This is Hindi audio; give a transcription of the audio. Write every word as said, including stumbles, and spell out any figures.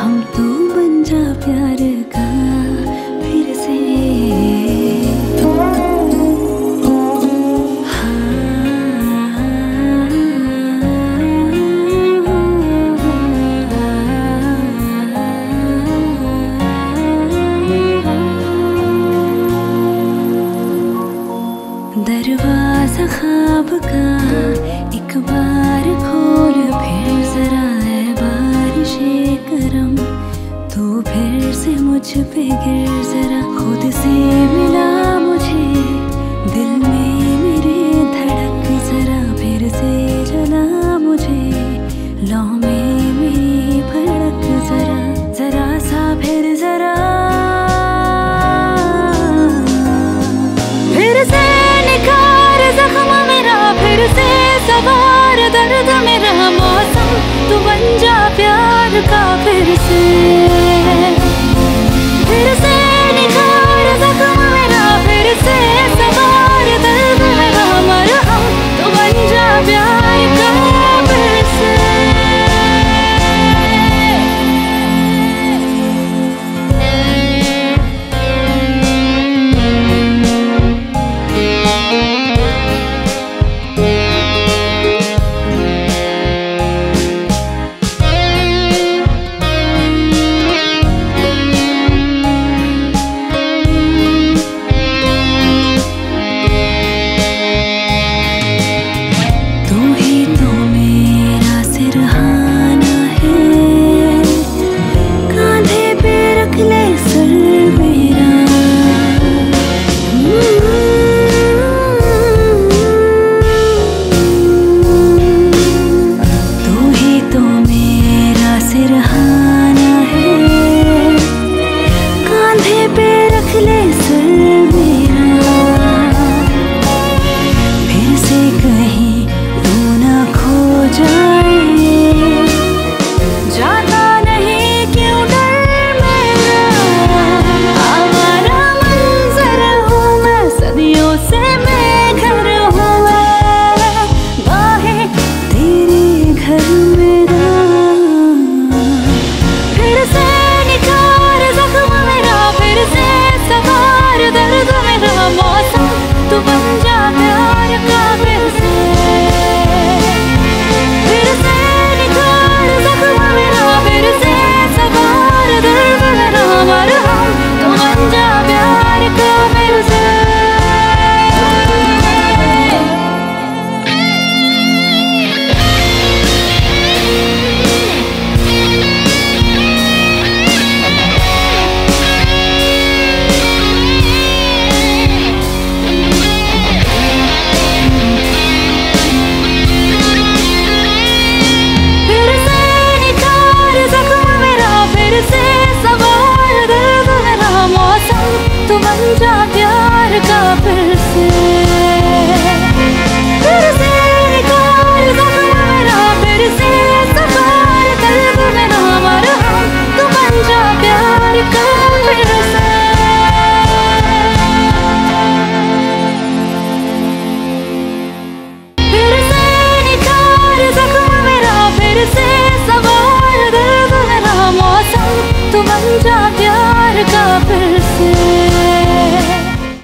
हम तू बन जा प्यार का फिर से। दरवाजा ख्वाब का एक बार खोल फिर जरा है बारिशे करम, तू फिर से मुझ पे गिर जरा। खुद से मिला मुझे दिल में मेरे धड़क जरा, फिर से जला मुझे लौ में मेरी भड़क जरा। जरा सा फिर जरा फिर से निखार जख्म मेरा, फिर से सवार दर्द मेरा। मौसम तू बन जा प्यार का फिर से।